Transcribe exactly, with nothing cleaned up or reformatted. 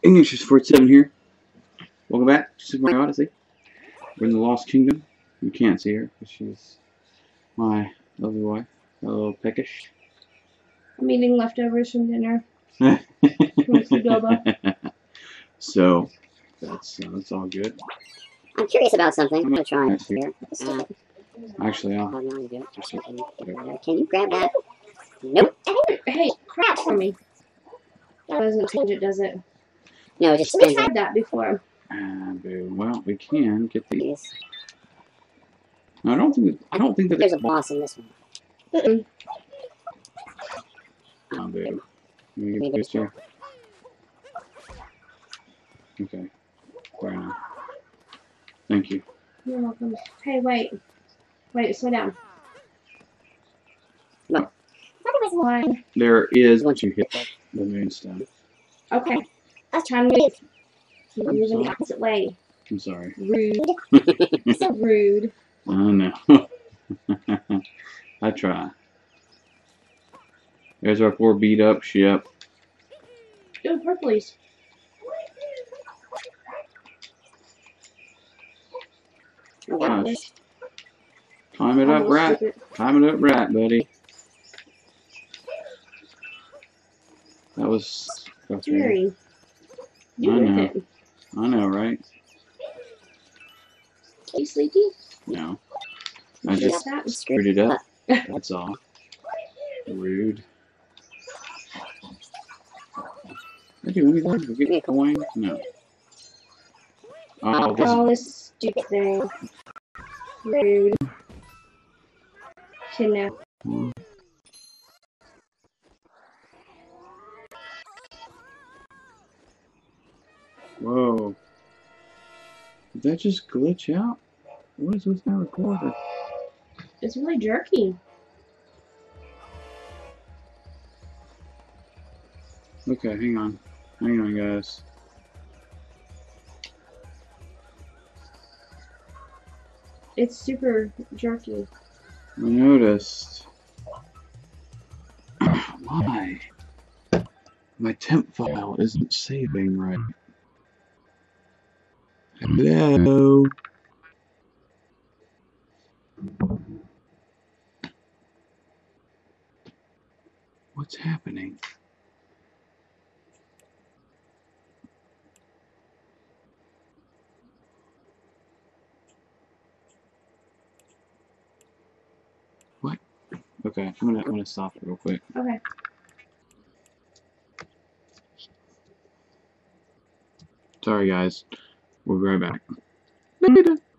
English is forty-seven here. Welcome back to Super Mario Odyssey. We're in the Lost Kingdom. You can't see her because she's my lovely wife. A little peckish. I'm eating leftovers from dinner. So, that's, uh, that's all good. I'm curious about something. I'm going to try it here. Uh, Actually, I'll... Can you grab that? Nope. Hey, crap for me. That doesn't change it, does it? No, it just We spins tried it. that before. Uh, well, we can get these. No, I don't think. I don't think that There's a boss in this one. Mm-mm. Oh, boo. Let me get this here. Okay. Fair enough. Thank you. You're welcome. Hey, wait. Wait, slow down. No. One. There is once you hit the moonstone. Okay. That's trying to move. You're I'm moving the sorry. opposite way. I'm sorry. Rude. So rude. I know. I try. There's our poor beat up ship. Do it purplies. Gosh. Climb it up right. Climb it up right, buddy. That was Jerry. I know. It. I know, right? Are you sleepy? No. I just screwed it up. That's all. Rude. Did I do anything to get a coin? No. Oh, this, oh, this stupid thing. Rude. Kidnap. Whoa. Did that just glitch out? What is with my recorder? It's really jerky. Okay, hang on. Hang on, guys. It's super jerky. I noticed. Why? My temp file isn't saving right. Hello? What's happening? What? Okay, I'm gonna I'm gonna stop it real quick. Okay. Sorry guys. We'll be right back.